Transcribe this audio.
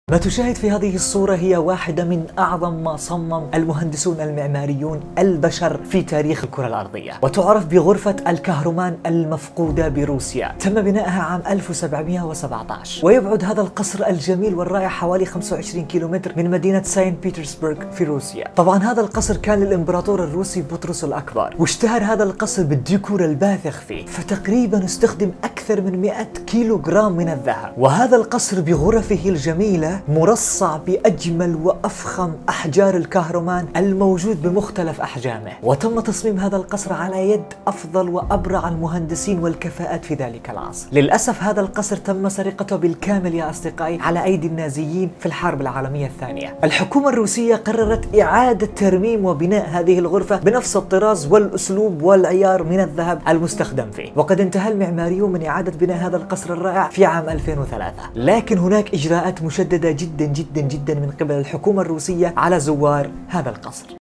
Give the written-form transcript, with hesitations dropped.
ما تشاهد في هذه الصورة هي واحدة من أعظم ما صمم المهندسون المعماريون البشر في تاريخ الكرة الأرضية، وتعرف بغرفة الكهرمان المفقودة بروسيا. تم بنائها عام 1717، ويبعد هذا القصر الجميل والرائع حوالي 25 كيلومتر من مدينة سان بيترسبرغ في روسيا. طبعا هذا القصر كان للإمبراطور الروسي بطرس الأكبر، واشتهر هذا القصر بالديكور الباثخ فيه، فتقريبا استخدم أكثر من 100 كيلوغرام من الذهب. وهذا القصر بغرفه الجميلة مرصع بأجمل وأفخم أحجار الكهرمان الموجود بمختلف أحجامه، وتم تصميم هذا القصر على يد أفضل وأبرع المهندسين والكفاءات في ذلك العصر. للأسف هذا القصر تم سرقته بالكامل يا أصدقائي على أيدي النازيين في الحرب العالمية الثانية. الحكومة الروسية قررت إعادة ترميم وبناء هذه الغرفة بنفس الطراز والأسلوب والعيار من الذهب المستخدم فيه، وقد انتهى المعماريون من إعادة بناء هذا القصر الرائع في عام 2003. لكن هناك إجراءات مشددة جدا جدا جدا من قبل الحكومة الروسية على زوار هذا القصر.